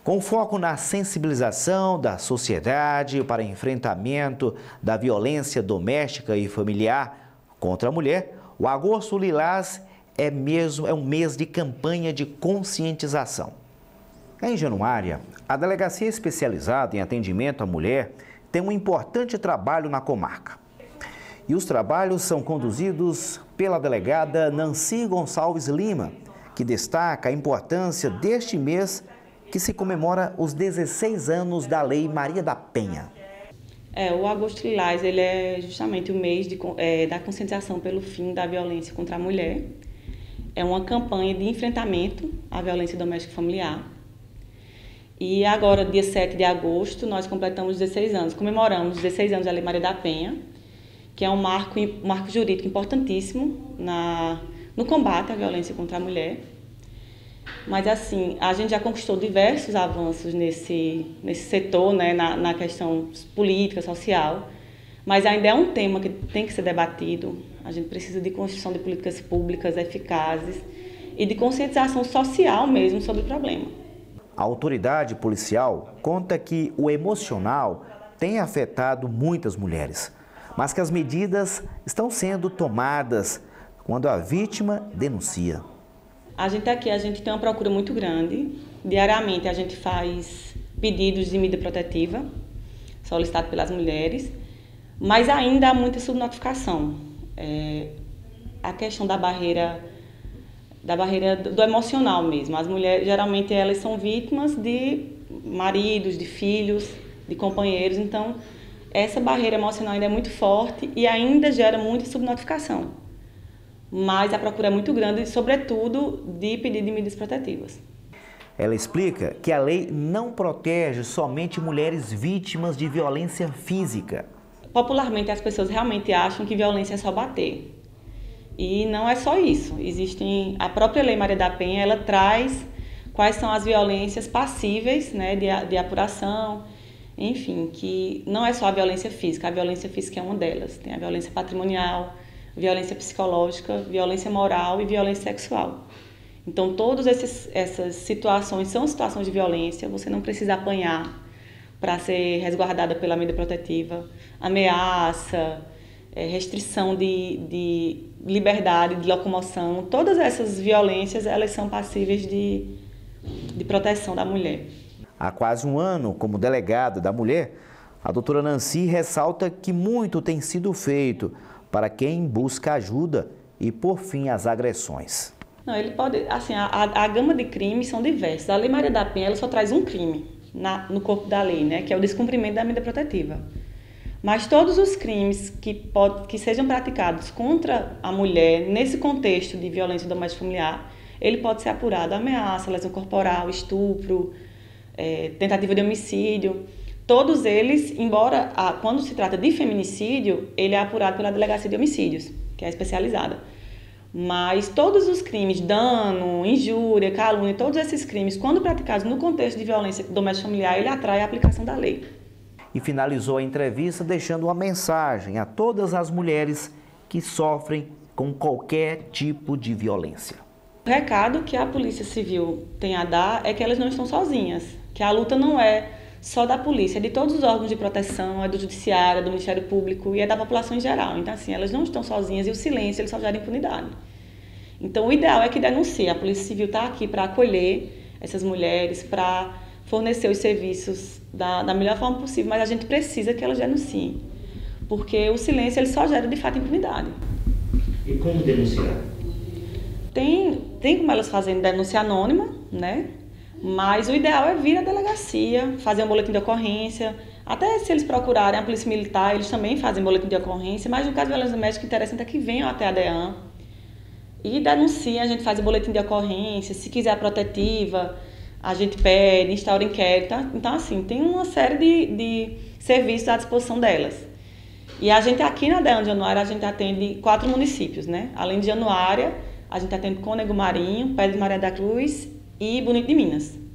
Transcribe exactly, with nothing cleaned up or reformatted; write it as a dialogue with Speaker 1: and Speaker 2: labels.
Speaker 1: Com foco na sensibilização da sociedade para enfrentamento da violência doméstica e familiar contra a mulher, o Agosto Lilás é, mesmo, é um mês de campanha de conscientização. Em Januária, a Delegacia Especializada em Atendimento à Mulher tem um importante trabalho na comarca. E os trabalhos são conduzidos pela delegada Nancy Gonçalves Lima, que destaca a importância deste mês que se comemora os dezesseis anos da Lei Maria da Penha.
Speaker 2: É, o Agosto Lilás, ele é justamente o mês de, é, da conscientização pelo fim da violência contra a mulher. É uma campanha de enfrentamento à violência doméstica e familiar. E agora, dia sete de agosto, nós completamos dezesseis anos, comemoramos os dezesseis anos da Lei Maria da Penha, que é um marco, um marco jurídico importantíssimo na, no combate à violência contra a mulher. Mas, assim, a gente já conquistou diversos avanços nesse, nesse setor, né, na, na questão política, social, mas ainda é um tema que tem que ser debatido. A gente precisa de construção de políticas públicas eficazes e de conscientização social mesmo sobre o problema.
Speaker 1: A autoridade policial conta que o emocional tem afetado muitas mulheres, mas que as medidas estão sendo tomadas quando a vítima denuncia.
Speaker 2: A gente aqui, a gente tem uma procura muito grande. Diariamente a gente faz pedidos de medida protetiva solicitados pelas mulheres, mas ainda há muita subnotificação. É, a questão da barreira, da barreira do emocional mesmo. As mulheres, geralmente, elas são vítimas de maridos, de filhos, de companheiros, então essa barreira emocional ainda é muito forte e ainda gera muita subnotificação. Mas a procura é muito grande, sobretudo de pedido de medidas protetivas.
Speaker 1: Ela explica que a lei não protege somente mulheres vítimas de violência física.
Speaker 2: Popularmente, as pessoas realmente acham que violência é só bater. E não é só isso. Existem, a própria Lei Maria da Penha, ela traz quais são as violências passíveis, né, de, de apuração, enfim, que não é só a violência física, a violência física é uma delas. Tem a violência patrimonial, violência psicológica, violência moral e violência sexual. Então, todas essas situações são situações de violência, você não precisa apanhar para ser resguardada pela medida protetiva, ameaça, restrição de, de liberdade, de locomoção, todas essas violências, elas são passíveis de, de proteção da mulher.
Speaker 1: Há quase um ano, como delegada da mulher, a doutora Nancy ressalta que muito tem sido feito para quem busca ajuda e pôr fim às agressões.
Speaker 2: Não, ele pode, assim, a, a, a gama de crimes são diversas. A Lei Maria da Penha, ela só traz um crime na, no corpo da lei, né, que é o descumprimento da medida protetiva. Mas todos os crimes que, pode, que sejam praticados contra a mulher, nesse contexto de violência doméstica familiar, ele pode ser apurado. Ameaça, lesão corporal, estupro, é, tentativa de homicídio. Todos eles, embora a, quando se trata de feminicídio, ele é apurado pela Delegacia de Homicídios, que é especializada. Mas todos os crimes, dano, injúria, calúnia, todos esses crimes, quando praticados no contexto de violência doméstica familiar, ele atrai a aplicação da lei.
Speaker 1: E finalizou a entrevista deixando uma mensagem a todas as mulheres que sofrem com qualquer tipo de violência.
Speaker 2: O recado que a Polícia Civil tem a dar é que elas não estão sozinhas, que a luta não é só da polícia, é de todos os órgãos de proteção, é do judiciário, é do Ministério Público e é da população em geral. Então, assim, elas não estão sozinhas e o silêncio ele só gera impunidade. Então, o ideal é que denuncie. A Polícia Civil está aqui para acolher essas mulheres, para fornecer os serviços da, da melhor forma possível, mas a gente precisa que elas denunciem, porque o silêncio ele só gera, de fato, impunidade.
Speaker 1: E como denunciar?
Speaker 2: Tem, tem como elas fazerem denúncia anônima, né? Mas o ideal é vir à delegacia, fazer um boletim de ocorrência. Até se eles procurarem a Polícia Militar, eles também fazem boletim de ocorrência, mas no caso de violência doméstica, o interessante é que venham até a DEAN e denunciem, a gente faz o boletim de ocorrência, se quiser a protetiva, a gente pede, instaura inquérito. Então, assim, tem uma série de, de serviços à disposição delas. E a gente aqui na DEAN de Januária, a gente atende quatro municípios, né? Além de Januária, a gente atende Cônego Marinho, Pedro de Maria da Cruz e Bonito de Minas.